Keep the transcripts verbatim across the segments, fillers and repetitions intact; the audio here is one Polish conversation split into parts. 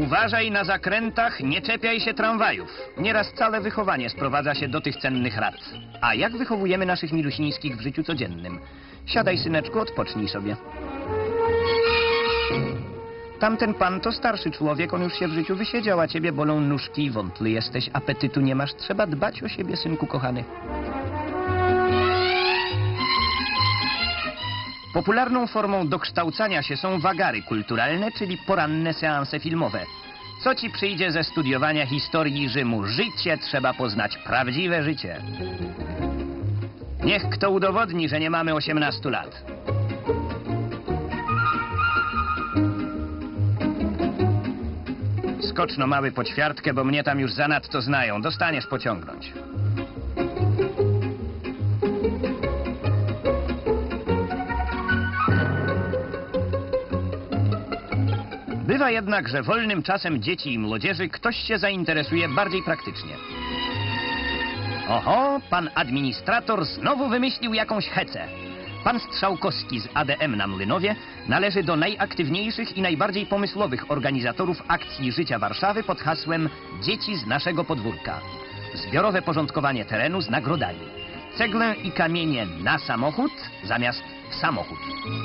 Uważaj na zakrętach, nie czepiaj się tramwajów. Nieraz całe wychowanie sprowadza się do tych cennych rad. A jak wychowujemy naszych milusińskich w życiu codziennym? Siadaj, syneczku, odpocznij sobie. Tamten pan to starszy człowiek, on już się w życiu wysiedział, a ciebie bolą nóżki i wątły jesteś, apetytu nie masz. Trzeba dbać o siebie, synku kochany. Popularną formą dokształcania się są wagary kulturalne, czyli poranne seanse filmowe. Co ci przyjdzie ze studiowania historii Rzymu? Życie trzeba poznać, prawdziwe życie. Niech kto udowodni, że nie mamy osiemnastu lat. Skoczno mały po ćwiartkę, bo mnie tam już zanadto znają. Dostaniesz pociągnąć. Bywa jednak, że wolnym czasem dzieci i młodzieży ktoś się zainteresuje bardziej praktycznie. Oho, pan administrator znowu wymyślił jakąś hecę. Pan Strzałkowski z A D M na Młynowie należy do najaktywniejszych i najbardziej pomysłowych organizatorów akcji Życia Warszawy pod hasłem Dzieci z naszego podwórka. Zbiorowe porządkowanie terenu z nagrodami. Ceglę i kamienie na samochód zamiast w samochód.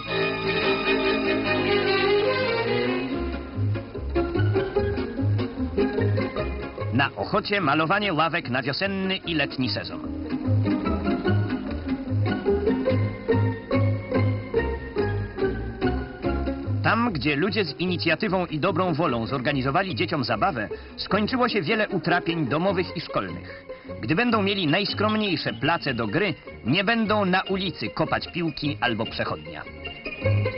Na Ochocie malowanie ławek na wiosenny i letni sezon. Tam, gdzie ludzie z inicjatywą i dobrą wolą zorganizowali dzieciom zabawę, skończyło się wiele utrapień domowych i szkolnych. Gdy będą mieli najskromniejsze place do gry, nie będą na ulicy kopać piłki albo przechodnia.